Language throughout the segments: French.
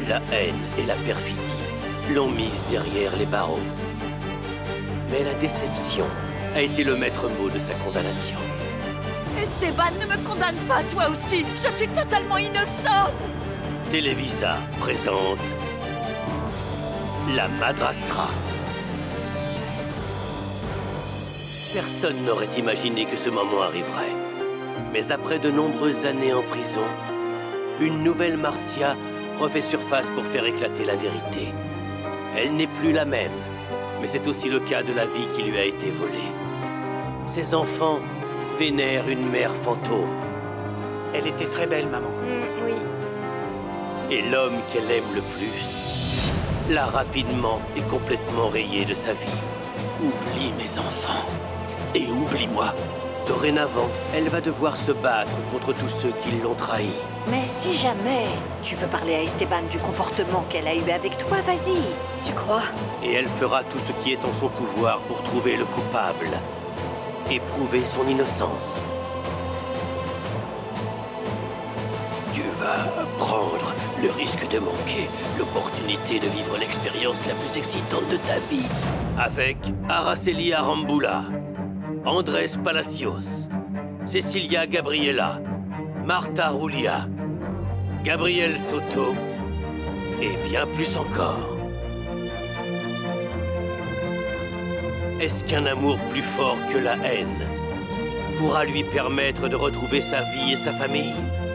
La haine et la perfidie l'ont mise derrière les barreaux. Mais la déception a été le maître mot de sa condamnation. Esteban, ne me condamne pas, toi aussi. Je suis totalement innocente. Televisa présente La Madrastra. Personne n'aurait imaginé que ce moment arriverait. Mais après de nombreuses années en prison, une nouvelle Marcia refait surface pour faire éclater la vérité. Elle n'est plus la même, mais c'est aussi le cas de la vie qui lui a été volée. Ses enfants vénèrent une mère fantôme. Elle était très belle, maman. Oui. Et l'homme qu'elle aime le plus l'a rapidement et complètement rayé de sa vie. Oublie mes enfants et oublie-moi. Dorénavant, elle va devoir se battre contre tous ceux qui l'ont trahi. Mais si jamais tu veux parler à Esteban du comportement qu'elle a eu avec toi, vas-y. Tu crois? Et elle fera tout ce qui est en son pouvoir pour trouver le coupable et prouver son innocence. Tu vas prendre le risque de manquer l'opportunité de vivre l'expérience la plus excitante de ta vie avec Araceli Arambula, Andrés Palacios, Cecilia Gabriela, Marta Rulia, Gabriel Soto et bien plus encore. Est-ce qu'un amour plus fort que la haine pourra lui permettre de retrouver sa vie et sa famille?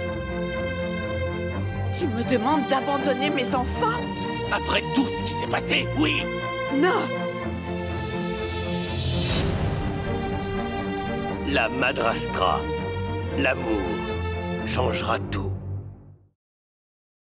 Tu me demandes d'abandonner mes enfants? Après tout ce qui s'est passé, oui. Non! La Madrastra, l'amour changera tout.